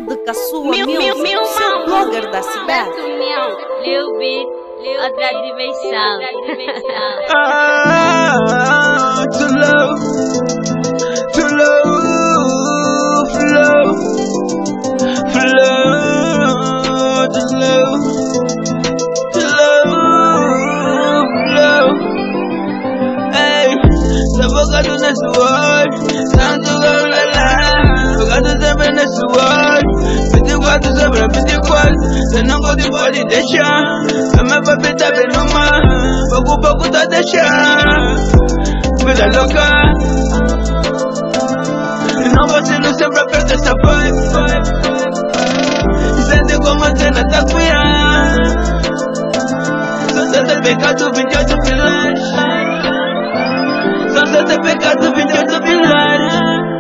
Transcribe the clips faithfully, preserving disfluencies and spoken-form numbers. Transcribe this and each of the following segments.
Fede com a sua music, o seu blogger da cidade. Lil Beat, outra dimensão. Ah, too low, too low, flow, flow, too low, too low, flow. Hey, tá focado nesse world, tanto galera, focado sempre nesse world. vinte e quatro sobre vinte e quatro, cê não pode, pode deixar. A minha papi tá bem no mar, pouco, pouco tá deixando. Vida louca, e não vacilo sempre aperta essa vibe. Sente como a cena tá cuidando. Só sete pecado, vinte e oito pilares. Só sete pecado, vinte e oito pilares.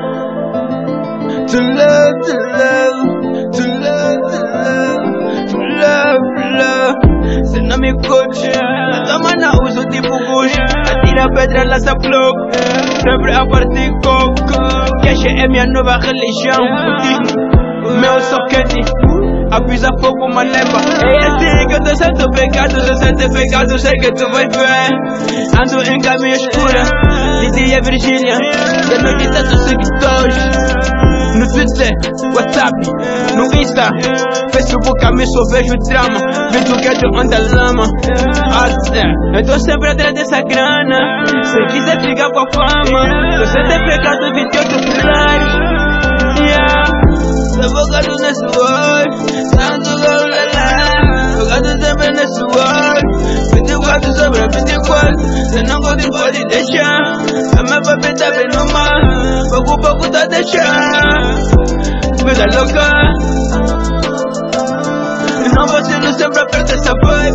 To love, to love, to love, to love, to love. Cê não me curte, a tua mana usa tipo Gucci. Atira pedra, lança flow, sempre a partir coco. Cash é minha nova religião. O meu soquete, avisa fogo, uma leva. É assim que eu tô sendo pecado, tô sendo pecado, sei que tu vai ver. Ando em caminho escura, de dia Virgínia, de noite tantos seguidores. No Twitter, WhatsApp, no Insta, Facebook, a mim só vejo drama. Vejo que é de onde a lama. Eu tô sempre atrás dessa grana. Se quiser ficar com a fama, tô sempre pegado vinte e oito pilares. Yeah, tô focado nesse world, tanto galera, focado sempre nesse world. vinte e quatro sobre vinte e quatro, cê não pode, pode deixar. A minha papi tá bem no mar, pouco, pouco tá deixando. Vida louca, e não vacilo sempre aperta essa vibe.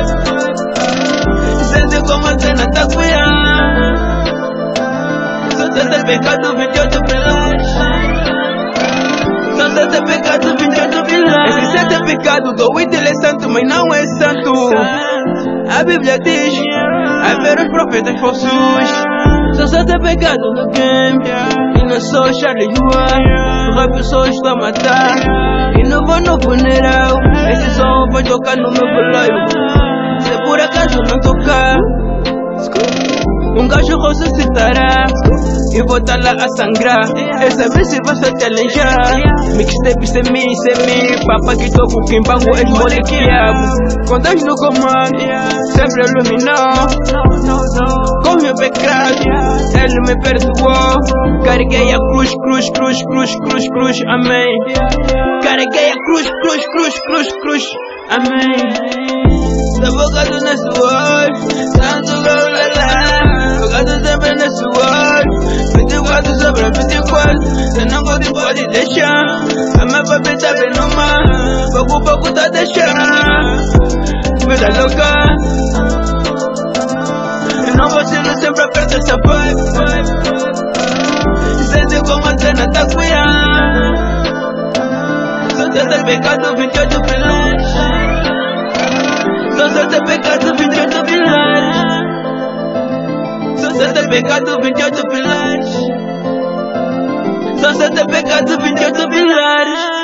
Sente como a cena tá cuidando. Só sete pecado, vinte e oito pilares. Só sete pecado, vinte e oito pilares. Esse sete pecado do Whitney é santo, mas não é santo. A Bíblia diz, a ver os profetas falsos. Só sete pecado no game, e não sou Charlie Juan. Uma pessoa está a matar, e não vou no funeral. Esse som vai tocar no meu balaio. Se por acaso não tocar, um gajo ressuscitará e vou tá lá a sangrar. Essa vez se você te alejar. Mixtape sem mim, sem mim. Papa que toco, quem pago é molequiabo. Com Deus no comando, sempre iluminou. Com meu pecado, Ele me perdoou. Carreguei a cruz, cruz, cruz, cruz, cruz, cruz, amém. Carreguei a cruz, cruz, cruz, cruz, cruz, amém. Tá focado nesse world, tanto galera, focado sempre nesse world. vinte e quatro sobre vinte e quatro, cê não pode, pode deixar. A minha papi tá bem no mar, pouco, pouco tá deixando. Vida louca, e não vacilo sempre aperta essa vibe. Sente como a cena tá cuidando. Só sete pecado, vinte e oito pilares. Só sete pecado, vinte e oito pilares. Só sete pecado, vinte e oito pilares. Só sete pecado, vinte e oito pilares.